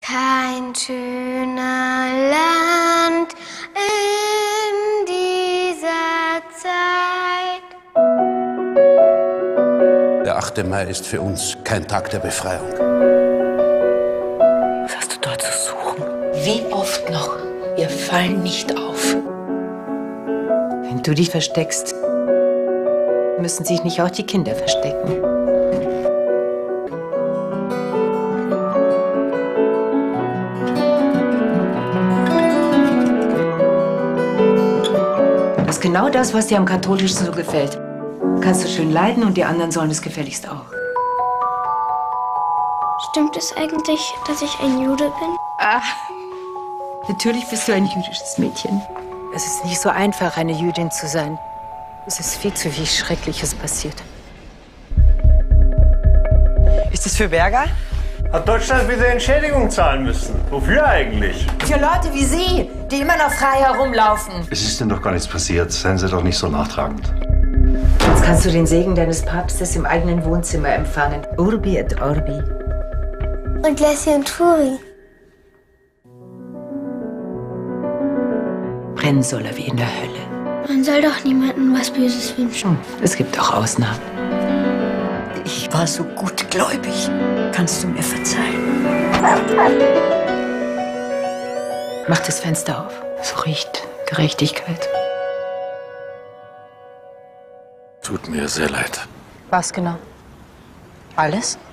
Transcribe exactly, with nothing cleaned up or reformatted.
Kein schöner Land in dieser Zeit. Der achte Mai ist für uns kein Tag der Befreiung. Was hast du dort zu suchen? Wie oft noch? Wir fallen nicht auf. Wenn du dich versteckst, müssen sich nicht auch die Kinder verstecken. Das ist genau das, was dir am Katholischen so gefällt. Kannst du schön leiden und die anderen sollen es gefälligst auch. Stimmt es eigentlich, dass ich ein Jude bin? Ach, natürlich bist du ein jüdisches Mädchen. Es ist nicht so einfach, eine Jüdin zu sein. Es ist viel zu viel Schreckliches passiert. Ist das für Berger? Hat Deutschland wieder Entschädigung zahlen müssen? Wofür eigentlich? Für Leute wie Sie, die immer noch frei herumlaufen. Es ist denn doch gar nichts passiert. Seien Sie doch nicht so nachtragend. Jetzt kannst du den Segen deines Papstes im eigenen Wohnzimmer empfangen. Urbi et Orbi. Und Lassie und Turi. Brennen soll er wie in der Hölle. Man soll doch niemandem was Böses wünschen. Hm, es gibt auch Ausnahmen. Ich war so gutgläubig. Kannst du mir verzeihen? Mach das Fenster auf. So riecht Gerechtigkeit. Tut mir sehr leid. Was genau? Alles?